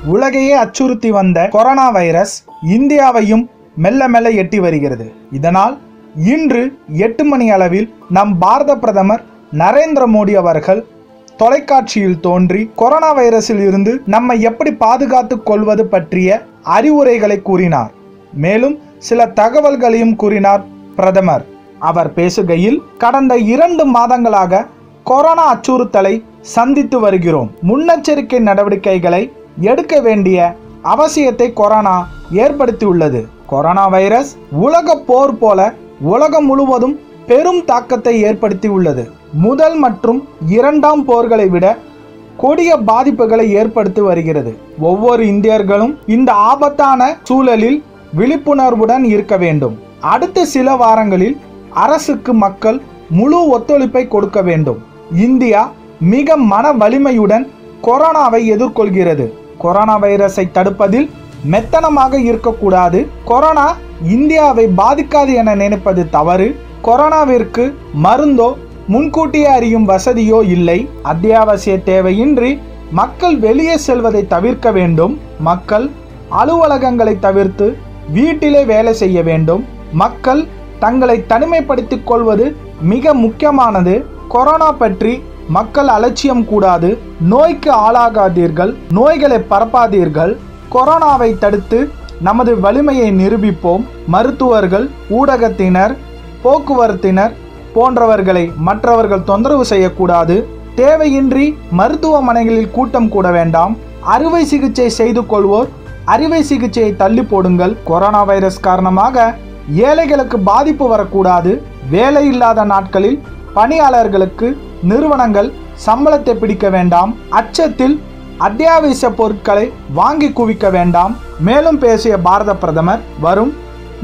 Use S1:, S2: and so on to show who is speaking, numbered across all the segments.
S1: உலகையே அச்சுறுத்தி வந்த கொரோனா வைரஸ் இந்தியாவையும் மெல்ல மெல்ல எட்டி வருகிறது. இதனால் இன்று 8 மணி அளவில் நம் பாரத பிரதமர் நரேந்திர மோடி அவர்கள் தொலைக்காட்சியில் தோன்றி கொரோனா வைரஸில் இருந்து நம்மை எப்படி பாதுகாத்துக் கொள்வது பற்றிய அறிவுரைகளை கூறினார். மேலும் சில தகவல்களையும் கூறினார் பிரதமர். அவர் பேசுகையில், கடந்த 2 மாதங்களாக கொரோனா அச்சுறுத்தலை சந்தித்து வருகிறோம். முன்னெச்சரிக்கை நடவடிக்கைகளை எடுக்க வேண்டிய அவசியத்தை கொரோனா ஏற்படுத்தியுள்ளது. கொரோனா வைரஸ் உலக போர் போல உலகம் முழுவதும் பெரும் தாக்கத்தை ஏற்படுத்தி உள்ளது. முதல் மற்றும் 2ஆம் போர்களை விட கொடிய பாதிப்புகளை ஏற்படுத்தி வருகிறது. ஒவ்வொரு இந்தியர்களும் இந்த ஆபத்தான சூழலில் விழிப்புணர்வுடன் இருக்க வேண்டும். அடுத்த சில வாரங்களில் அரசுக்கு மக்கள் முழு ஒத்துழைப்பை கொடுக்க வேண்டும். இந்தியா மிக மன வலிமையுடன் கொரோனாவை எதிர்கொள்கிறது. கொரோனா வைரஸை தடுப்பதில் மெத்தனமாக இருக்கக்கூடாது. கொரோனா இந்தியாவை பாதிக்காது என நினைப்பது தவறு. கொரோனாவிற்கு மருந்தோ முன்கூட்டியே அறியும் வசதியோ இல்லை. அத்தியாவசிய தேவையின்றி மக்கள் வெளியே செல்வதை தவிர்க்க வேண்டும். மக்கள் அலுவலகங்களை தவிர்த்து வீட்டிலே வேலை செய்ய வேண்டும். மக்கள் தங்களை தனிமைப்படுத்திக் கொள்வது மிக முக்கியமானது. கொரோனா பற்றி மக்கள் அலட்சியம் கூடாது. நோய்க்கு ஆளாகாதீர்கள், நோய்களை பரப்பாதீர்கள். கொரோனாவை தடுத்து நமது வலிமையை நிரூபிப்போம். மருத்துவர்கள், ஊடகத்தினர், போக்குவரத்தினர் போன்றவர்களை மற்றவர்கள் தொந்தரவு செய்யக்கூடாது. தேவையின்றி மருத்துவமனைகளில் கூட்டம் கூட வேண்டாம். அறுவை சிகிச்சை செய்து கொள்வோர் அறுவை சிகிச்சையை தள்ளி போடுங்கள். கொரோனா வைரஸ் காரணமாக ஏழைகளுக்கு பாதிப்பு வரக்கூடாது. வேலை இல்லாத நாட்களில் பணியாளர்களுக்கு நிறுவனங்கள் சம்பளத்தை பிடிக்க வேண்டாம். அச்சத்தில் அத்தியாவசிய பொருட்களை வாங்கி குவிக்க வேண்டாம். மேலும் பேசிய பாரத பிரதமர், வரும்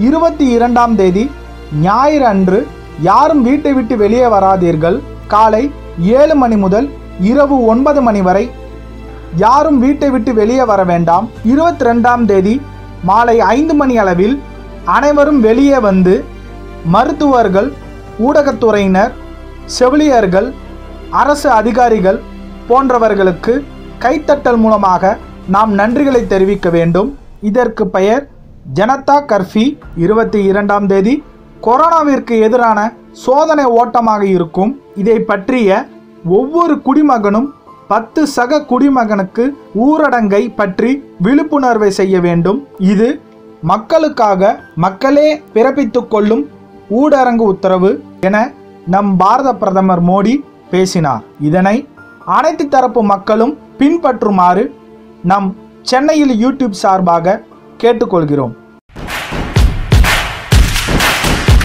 S1: 22ஆம் தேதி ஞாயிறு அன்று யாரும் வீட்டை விட்டு வெளியே வராதீர்கள். காலை 7 மணி முதல் இரவு 9 மணி வரை யாரும் வீட்டை விட்டு வெளியே வர வேண்டாம். 22ஆம் தேதி மாலை 5 மணி அளவில் அனைவரும் வெளியே வந்து மருத்துவர்கள், ஊடகத்துறையினர், செவிலியர்கள், அரசு அதிகாரிகள் போன்றவர்களுக்கு கைத்தட்டல் மூலமாக நாம் நன்றிகளை தெரிவிக்க வேண்டும். இதற்கு பெயர் ஜனதா கர்ஃப்யூ. 22ஆம் தேதி கொரோனாவிற்கு எதிரான சோதனை ஓட்டமாக இருக்கும். இதை பற்றிய ஒவ்வொரு குடிமகனும் 10 சக குடிமகனுக்கு ஊரடங்கை பற்றி விழிப்புணர்வை செய்ய வேண்டும். இது மக்களுக்காக மக்களே பிறப்பித்துக் கொள்ளும் ஊரடங்கு உத்தரவு என நம் பாரத பிரதமர் மோடி பேசினார். இதனை அனைத்து தரப்பு மக்களும் பின்பற்றுமாறு நம் சென்னையில் யூடியூப் சார்பாக கேட்டுக்கொள்கிறோம்.